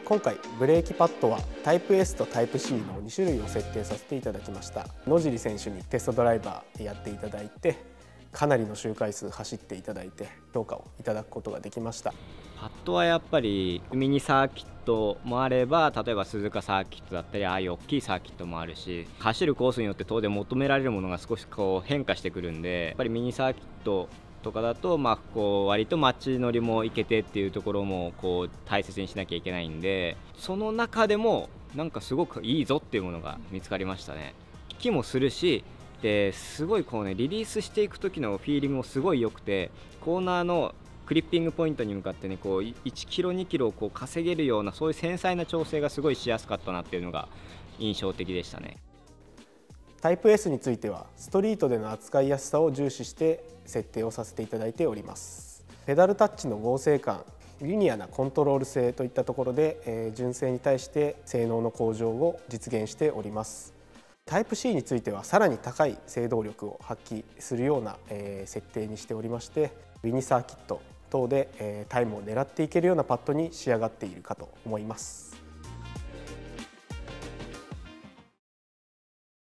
今回ブレーキパッドはタイプ S とタイプ C の2種類を設定させていただきました。野尻選手にテストドライバーやっていただいて、かなりの周回数走っていただいて評価をいただくことができました。 パッドはやっぱりミニサーキットもあれば、例えば鈴鹿サーキットだったり、ああいう大きいサーキットもあるし、走るコースによって当然求められるものが少しこう変化してくるんで、やっぱりミニサーキットとかだと、こう割と街乗りも行けてっていうところもこう大切にしなきゃいけないんで、その中でもなんかすごくいいぞっていうものが見つかりましたね。気もするし、ですごいこうね、リリースしていく時のフィーリングもすごい良くて、コーナーのクリッピングポイントに向かってね、こう1キロ2キロをこう稼げるような、そういう繊細な調整がすごいしやすかったなっていうのが印象的でしたね。 タイプ S についてはストリートでの扱いやすさを重視して設定をさせていただいております。ペダルタッチの剛性感、リニアなコントロール性といったところで、純正に対して性能の向上を実現しております。タイプ C についてはさらに高い制動力を発揮するような、設定にしておりまして、ミニサーキット等で、タイムを狙っていけるようなパッドに仕上がっているかと思います。